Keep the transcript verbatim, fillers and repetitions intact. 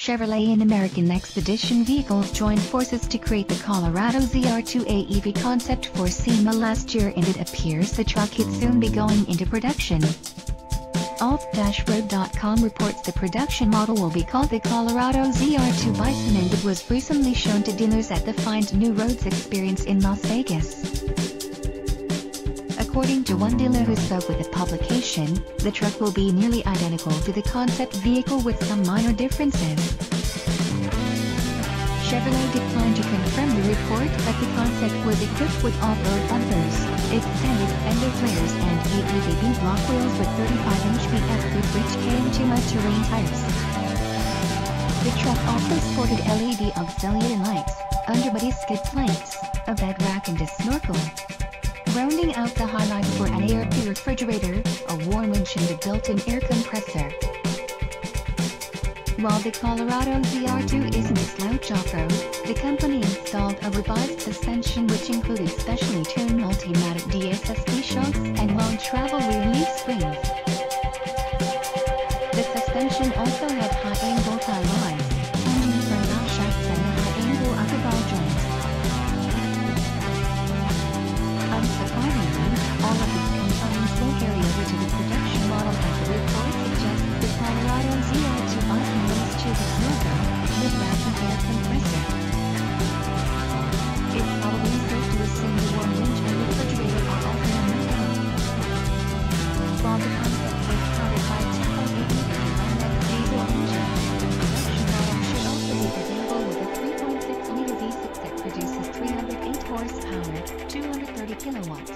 Chevrolet and American Expedition Vehicles joined forces to create the Colorado Z R two A E V concept for SEMA last year, and it appears the truck could soon be going into production. Off road dot com reports the production model will be called the Colorado Z R two Bison, and it was recently shown to dealers at the Find New Roads experience in Las Vegas. According to one dealer who spoke with the publication, the truck will be nearly identical to the concept vehicle with some minor differences. Chevrolet declined to confirm the report, but the concept was equipped with off-road bumpers, extended fender flares, and A E V beadlock wheels with thirty-five inch B F Goodrich K M two Mud-Terrain tires. The truck also sported L E D auxiliary lights, underbody skid plates, a bed rack, and a snorkel. Rounding out the highlights were an A R P refrigerator, a warm winch, and a built-in air compressor. While the Colorado Z R two isn't a slouch off-road, the company installed a revised suspension which included specially tuned multi-matic D S S B shocks and long travel relief springs. The suspension also had high-angle tie lines, hinging from bow shafts and a high-angle upper ball joint. Unsurprisingly, all of these components will carry over to the production model, as the report suggests. The Colorado Z R two Bison runs to the snorkel, mid-rack, and air compressor. It's probably safe to assume the warm winch and refrigerator are also in the middle. While the concept was powered by a Tacoma T R D diesel engine, the production model should also be available with a three point six liter V six that produces three hundred eight horsepower, two hundred thirty kilowatts.